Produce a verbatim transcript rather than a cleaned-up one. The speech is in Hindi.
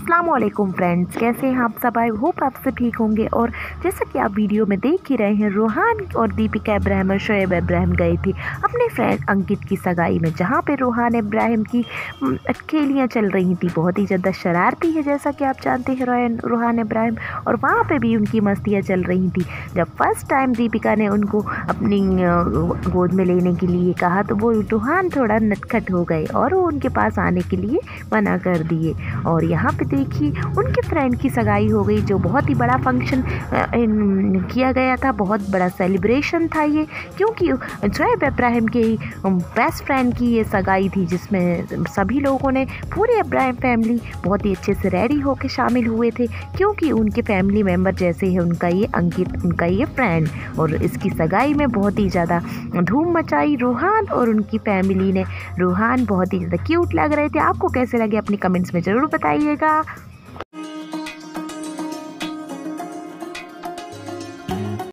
अस्सलामुअलैकुम फ्रेंड्स, कैसे हैं आप सब? आई होप आप सब ठीक होंगे। और जैसा कि आप वीडियो में देख ही रहे हैं, रोहान और दीपिका इब्राहिम और शोएब इब्राहिम गए थे अपने फ्रेंड अंकित की सगाई में, जहां पे रोहान इब्राहिम की अटखेलियाँ चल रही थी। बहुत ही ज़्यादा शरारती है जैसा कि आप जानते हैं रोहन रोहान इब्राहिम, और वहाँ पे भी उनकी मस्तियाँ चल रही थी। जब फर्स्ट टाइम दीपिका ने उनको अपनी गोद में लेने के लिए कहा तो वो रोहान थोड़ा नटखट हो गए और वो उनके पास आने के लिए मना कर दिए। और यहाँ पे देखिए उनके फ्रेंड की सगाई हो गई, जो बहुत ही बड़ा फंक्शन किया गया था, बहुत बड़ा सेलिब्रेशन था ये, क्योंकि शोएब इब्राहिम के बेस्ट फ्रेंड की ये सगाई थी, जिसमें सभी लोगों ने, पूरे इब्राहिम फैमिली बहुत ही अच्छे से रेडी होकर शामिल हुए थे, क्योंकि उनके फैमिली मेम्बर जैसे है उनका ये अंकित, उनका ये फ्रेंड। और इसकी सगाई में बहुत ही ज़्यादा धूम मचाई रोहान और उनकी फैमिली ने। रोहान बहुत ही ज़्यादा क्यूट लग रहे थे। आपको कैसे लगे अपनी कमेंट्स में ज़रूर बताइएगा।